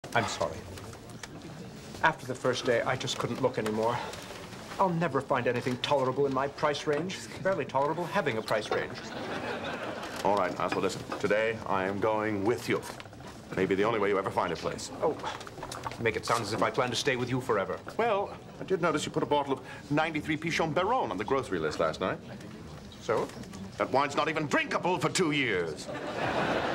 I'm sorry. After the first day, I just couldn't look anymore. I'll never find anything tolerable in my price range. Barely tolerable having a price range. All right, now, so listen. Today, I am going with you. Maybe the only way you ever find a place. Oh, make it sound as if I plan to stay with you forever. Well, I did notice you put a bottle of 93 Pichon Baron on the grocery list last night. So? That wine's not even drinkable for 2 years.